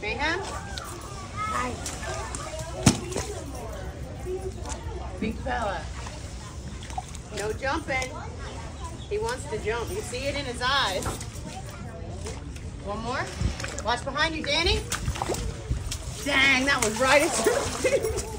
Mayhem? Hi. Big fella. No jumping. He wants to jump. You see it in his eyes. One more. Watch behind you, Danny. Dang, that was right at your feet.